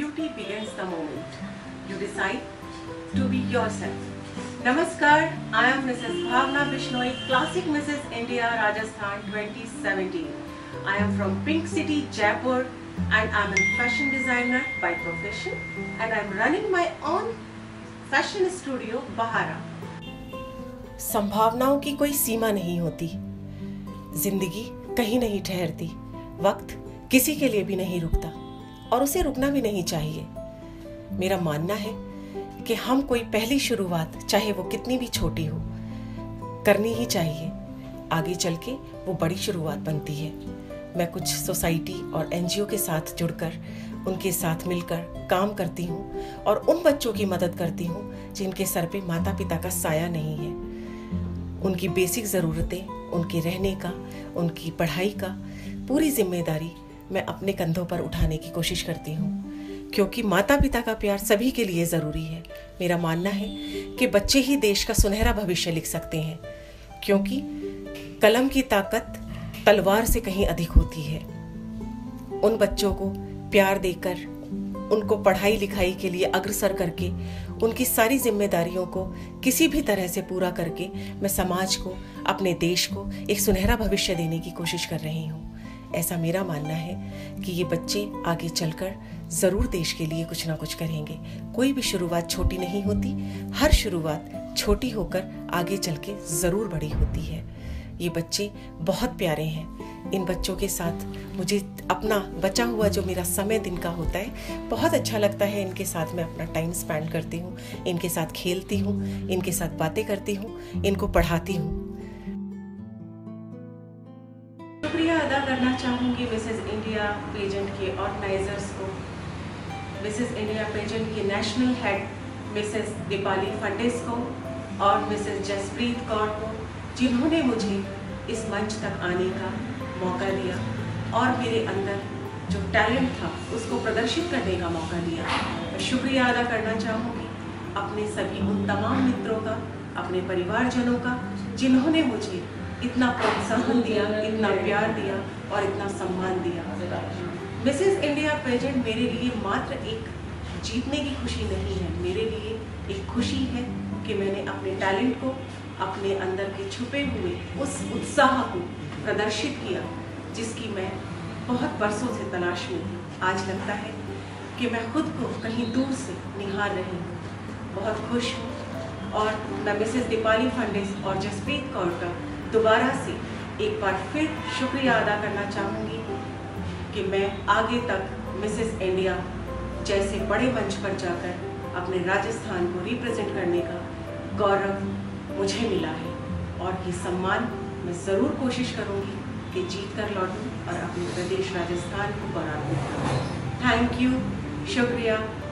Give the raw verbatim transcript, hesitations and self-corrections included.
beauty begins the moment you decide to be yourself. Namaskar, I am Mrs Bhawna Bishnoi, Classic Mrs India Rajasthan twenty seventeen. I am from Pink City, Jaipur, and I am a fashion designer by profession, and I am running my own fashion studio, Vihar. संभावनाओं की कोई सीमा नहीं होती, जिंदगी कहीं नहीं ठहरती, वक्त किसी के लिए भी नहीं रुकता और उसे रुकना भी नहीं चाहिए। मेरा मानना है कि हम कोई पहली शुरुआत, चाहे वो कितनी भी छोटी हो, करनी ही चाहिए। आगे चल के वो बड़ी शुरुआत बनती है। मैं कुछ सोसाइटी और एनजीओ के साथ जुड़कर, उनके साथ मिलकर काम करती हूँ और उन बच्चों की मदद करती हूँ जिनके सर पे माता पिता का साया नहीं है। उनकी बेसिक ज़रूरतें, उनके रहने का, उनकी पढ़ाई का पूरी जिम्मेदारी मैं अपने कंधों पर उठाने की कोशिश करती हूँ, क्योंकि माता पिता का प्यार सभी के लिए ज़रूरी है। मेरा मानना है कि बच्चे ही देश का सुनहरा भविष्य लिख सकते हैं, क्योंकि कलम की ताकत तलवार से कहीं अधिक होती है। उन बच्चों को प्यार देकर, उनको पढ़ाई लिखाई के लिए अग्रसर करके, उनकी सारी जिम्मेदारियों को किसी भी तरह से पूरा करके मैं समाज को, अपने देश को एक सुनहरा भविष्य देने की कोशिश कर रही हूँ। ऐसा मेरा मानना है कि ये बच्चे आगे चलकर ज़रूर देश के लिए कुछ ना कुछ करेंगे। कोई भी शुरुआत छोटी नहीं होती, हर शुरुआत छोटी होकर आगे चल के ज़रूर बड़ी होती है। ये बच्चे बहुत प्यारे हैं। इन बच्चों के साथ मुझे अपना बचा हुआ जो मेरा समय दिन का होता है, बहुत अच्छा लगता है। इनके साथ मैं अपना टाइम स्पेंड करती हूँ, इनके साथ खेलती हूँ, इनके साथ बातें करती हूँ, इनको पढ़ाती हूँ। शुक्रिया अदा करना चाहूँगी मिसेज इंडिया पेजेंट के ऑर्गेनाइजर्स को, मिसेज इंडिया पेजेंट की national head Mrs Deepali Phadnis को और मिसेज जसप्रीत कौर को, जिन्होंने मुझे इस मंच तक आने का मौका दिया और मेरे अंदर जो टैलेंट था उसको प्रदर्शित करने का मौका दिया। मैं शुक्रिया अदा करना चाहूँगी अपने सभी उन तमाम मित्रों का, अपने परिवारजनों का, जिन्होंने मुझे इतना प्रोत्साहन दिया, इतना प्यार दिया और इतना सम्मान दिया। मिसेज इंडिया पेजेंट मेरे लिए मात्र एक जीतने की खुशी नहीं है, मेरे लिए एक खुशी है कि मैंने अपने टैलेंट को, अपने अंदर के छुपे हुए उस उत्साह को प्रदर्शित किया जिसकी मैं बहुत बरसों से तलाश में थी। आज लगता है कि मैं खुद को कहीं दूर से निहार रही हूँ। बहुत खुश हूँ और मैं मिसेस दीपाली फडनिस और जसप्रीत कौर का दोबारा से एक बार फिर शुक्रिया अदा करना चाहूँगी कि मैं आगे तक मिसेस इंडिया जैसे बड़े मंच पर जाकर अपने राजस्थान को रिप्रेजेंट करने का गौरव मुझे मिला है और ये सम्मान मैं ज़रूर कोशिश करूँगी कि जीत कर लौटूँ और अपने प्रदेश राजस्थान को गौरव दूँ। थैंक यू, शुक्रिया।